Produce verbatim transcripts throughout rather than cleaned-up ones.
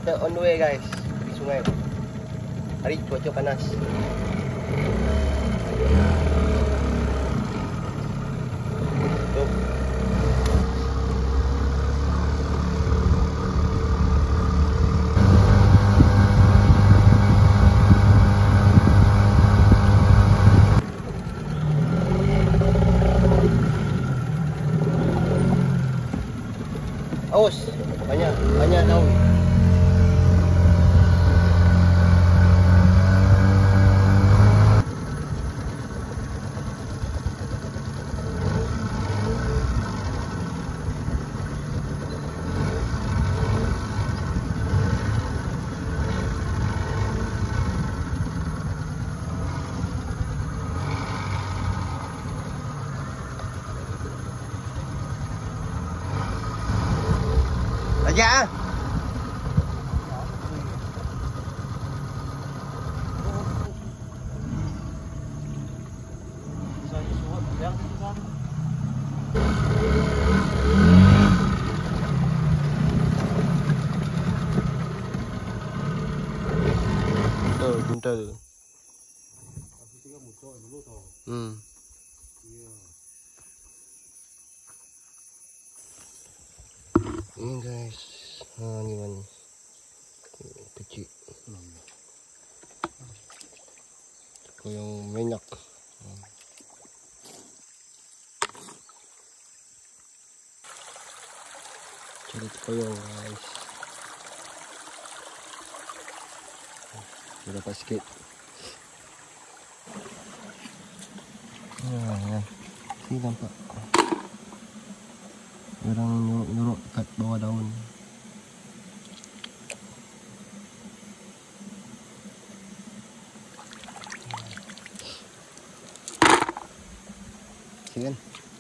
Kita on the way guys, pergi sungai. Hari cuaca panas. Jom. Aus, banyak, banyak daun. Dạ. Tuh, buntal. Hmm. Ini guys, ha ni mana kecil. Koyong minyak. Cari koyong guys. Dah dapat sikit. Ya, ni nampak. Orang nyuruk-nyuruk kat bawah daun. Kan?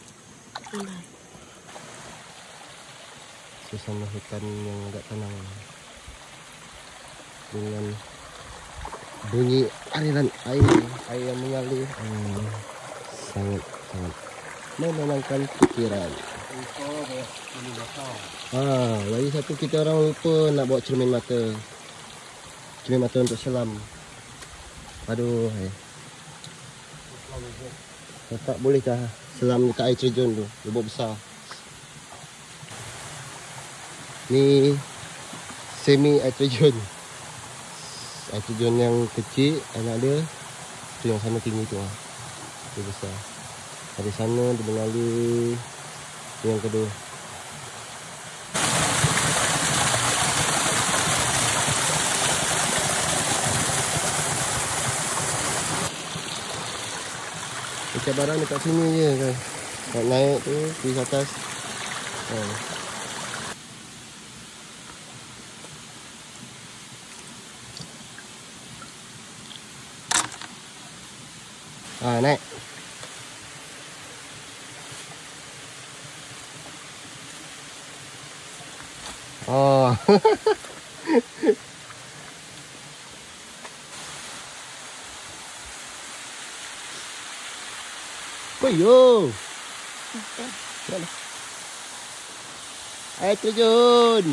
Suasana hutan yang agak tenang dengan bunyi aliran air air yang mengalir. Hmm, sangat sangat menenangkan pikiran. Ah, lagi satu kita orang lupa nak bawa cermin mata. Cermin mata untuk selam. Aduh, eh. Tak boleh kah selam dekat air terjun tu, lubuk besar. Ni semi air terjun. Air terjun yang kecil anak dia, tu yang sana tinggi tu ah. Tu besar. Dari sana dia mengalir yang kedua. Cabaran dekat sini je kan. Nak naik tu pergi ke atas. Oh. Ah, naik. Oh. Yo. Air terjun.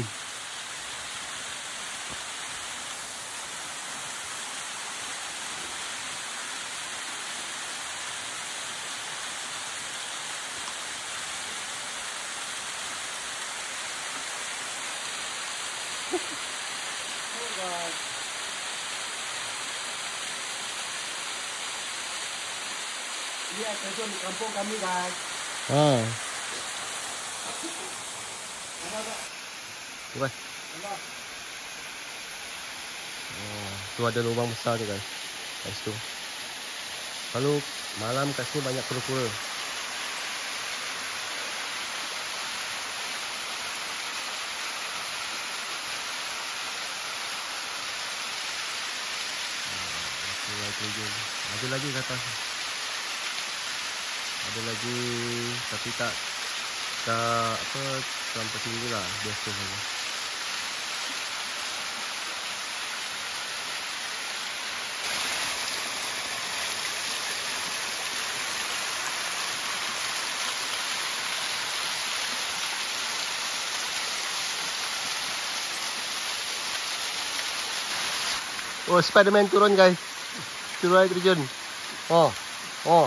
Ini air terjun di kampung kami guys. Ah. Bukan. Oh, tu ada lubang besar tu guys. Kat situ. Lalu malam kat sini banyak kura-kura. Ada lagi kat atas. Ada lagi tapi tak tak apa sampai tinggi lah, biasa saja. Oh, Spiderman turun guys. Turun air terjun. Oh. Oh.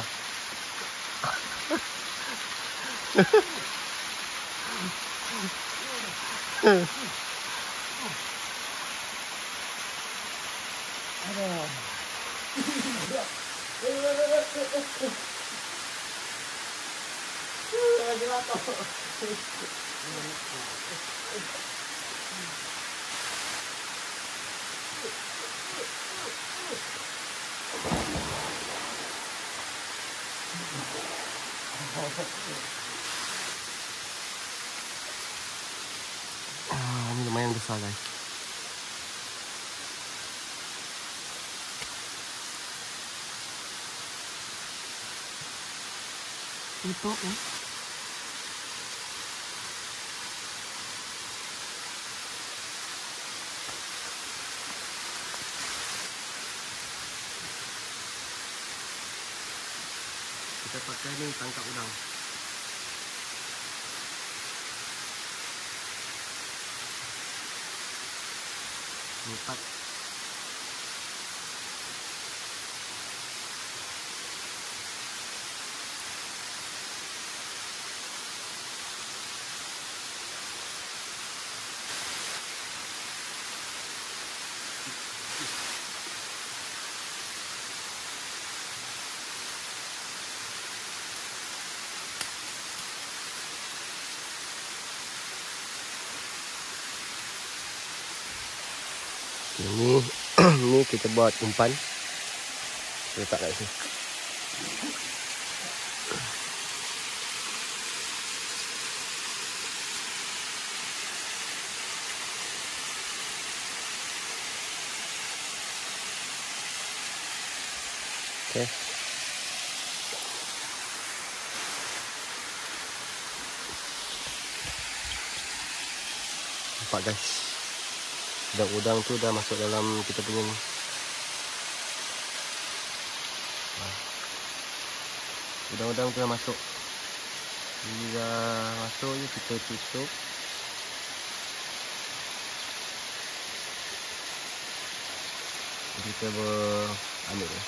Ah, ini lumayan besar guys. Itu eh. Kita pakai ni tangkap udang. Empat. Ini ni kita buat umpan. Letak kat sini. Okey. Nampak guys. Udang-udang tu dah masuk dalam kita punya ni. Udang-udang tu dah masuk. Bila dah masuk je kita tutup. Jadi kita ambil dia.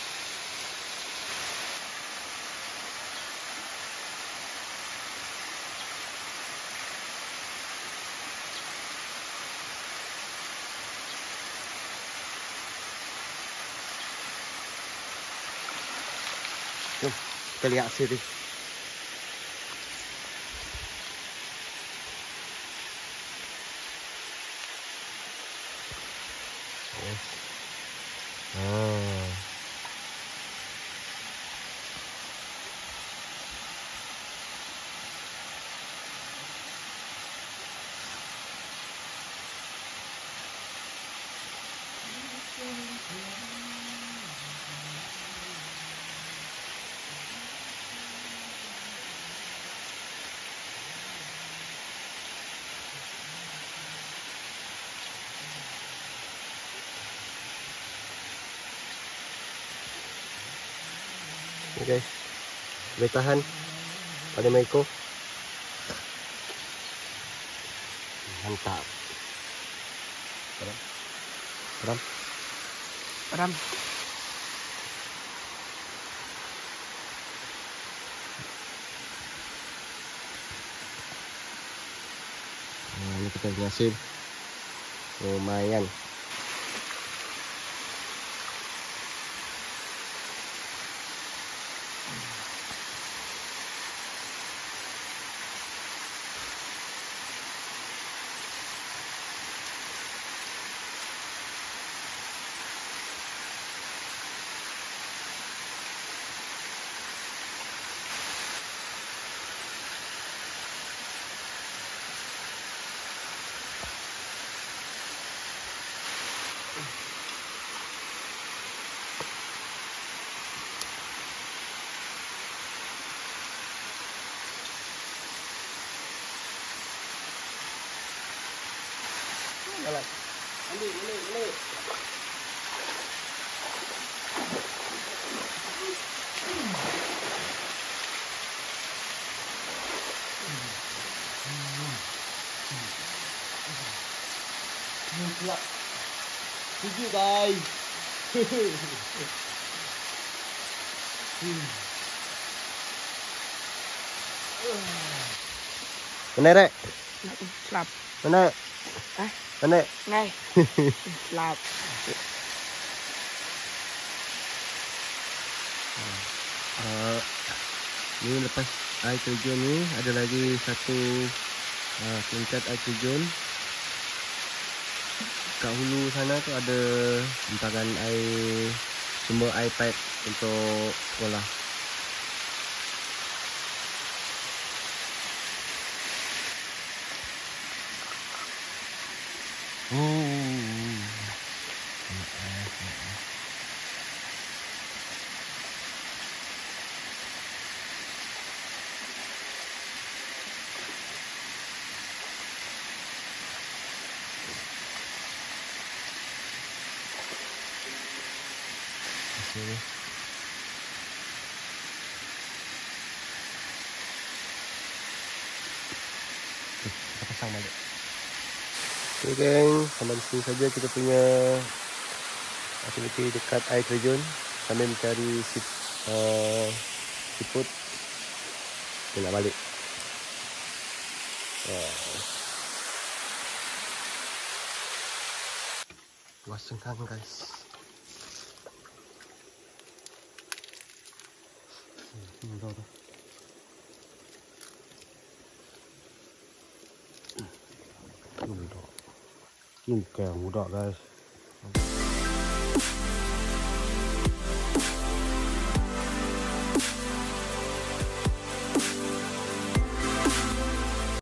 Jom, kita lihat hasil dia. Yes. Ah. Okay guys, boleh tahan pada Meiko. Mantap. Peram. Peram. Peram. Nah, ini kita punya hasil. Lumayan. Jalan. Ambil, ambil, ambil. Pulak. Sejuk guys. Mana rek? Nak slap. Mana? Ah, Mana? ngay. Slap. Uh, ni lepas air terjun ni ada lagi satu uh, tingkat air terjun. Kat hulu sana tu ada empangan air, sumber air pipe untuk sekolah. Hmm. Sini. Kita pasang balik. Okay geng, sampai di sini saja kita punya aktiviti dekat air terjun sambil mencari sip, uh, siput. Kita nak balik. Uh. Luas cengkang guys. Hmm, mudah tu. Mudah. Ini kayak mudah guys.